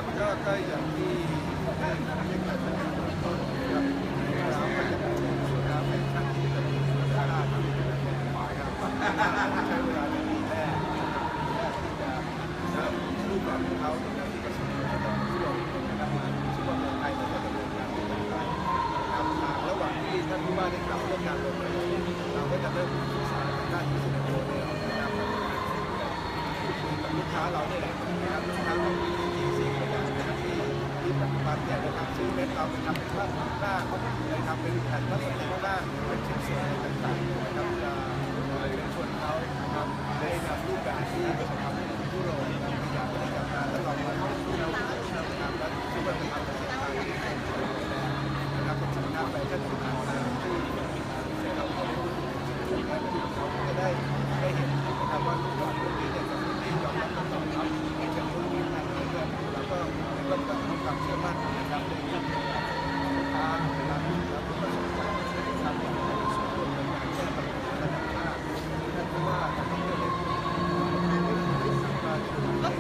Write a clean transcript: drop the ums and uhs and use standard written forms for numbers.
ก็อย่างที่ได้เกิดขึ้นต้นนะครับแล้วก็จะเป็นส่วนน้ำแฟชั่นที่จะมีมูลค่าที่หมายครับใช้เวลาในปีแรกที่จะนำรูปแบบของเขาในการที่จะสำรวจจากยุโรปนะครับมาซึ่งว่าเมืองไทยเราก็จะดำเนินการต่างๆนะครับระหว่างที่ท่านผู้ว่าได้กล่าวเรื่องการลงทุนเราก็จะเริ่มศึกษาด้านที่สุดโมเดลนะครับกับลูกค้าเราเนี่ยแหละนะครับลูกค้าเรามีสิ่งต่างๆที่ปัจจุบันเนี่ยนะครับซื้อเม็ดเราไปทำเป็นภาพหน้าเขาไปทำเป็นแผ่นพลาสติกหน้าเป็นชิ้นส่วนต่างๆนะครับจะเป็นส่วนเขานะครับได้นำรูปแบบที่ประสบความสำเร็จทั่วโลกนะครับอยากจะทำแล้วเรามาเข้าสู่เราทำแล้วช่วยกันทำเป็นสินค้าที่นะครับเป็นสินค้าแฟชั่นต่างๆที่เราจะได้เห็นนะครับว่าลูกหลานพวกนี้เนี่ยที่ยอมรับตอบรับในเชิงธุรกิจนะครับเราก็ต้องความเชื่อมั่นนะครับในเรื่องลูกค้านะครับแล้วก็ประสบการณ์ทำอย่างไรส่วนรวมในการแก้ปัญหาระดับชาติท่านผู้ว่าท่านนายกมาช่วยให้